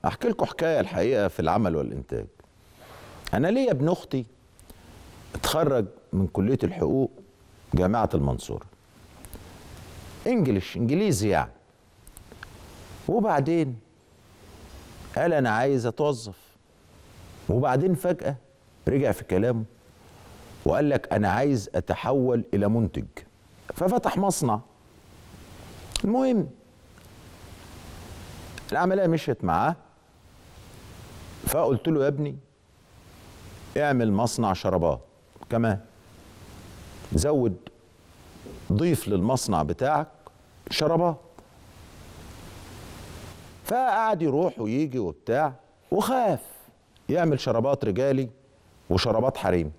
احكي لكم حكايه الحقيقه في العمل والانتاج. انا ليا ابن اختي اتخرج من كليه الحقوق جامعه المنصوره، انجليزي يعني. وبعدين قال انا عايز اتوظف، وبعدين فجاه رجع في كلامه وقال لك انا عايز اتحول الى منتج، ففتح مصنع. المهم العمليه مشيت معاه، فقلت له يا ابني اعمل مصنع شرابات كمان، زود ضيف للمصنع بتاعك شرابات. فقعد يروح ويجي وبتاع، وخاف يعمل شرابات رجالي وشرابات حريمي،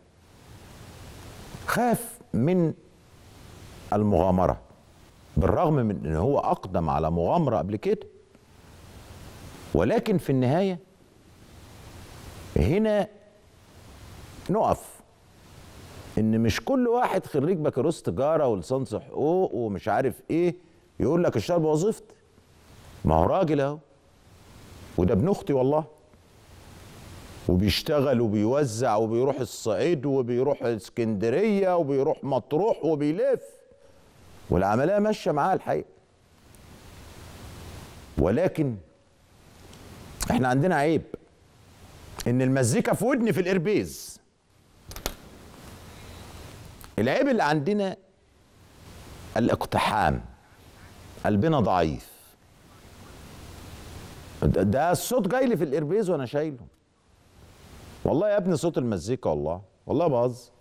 خاف من المغامرة، بالرغم من ان هو اقدم على مغامرة قبل كده. ولكن في النهاية هنا نقف ان مش كل واحد خريج بكالوريوس تجارة ولسانس حقوق ومش عارف ايه يقول لك اشتغل بوظيفتي. ما هو راجل اهو، وده ابن اختي والله، وبيشتغل وبيوزع وبيروح الصعيد وبيروح اسكندريه وبيروح مطروح وبيلف، والعمليه ماشيه معاه الحقيقه. ولكن احنا عندنا عيب، ان المزيكا في ودني في الاربيز. العيب اللي عندنا الاقتحام، قلبنا ضعيف. ده الصوت جاي لي في الاربيز وانا شايله، والله يا ابني صوت المزيكا، والله بهزر.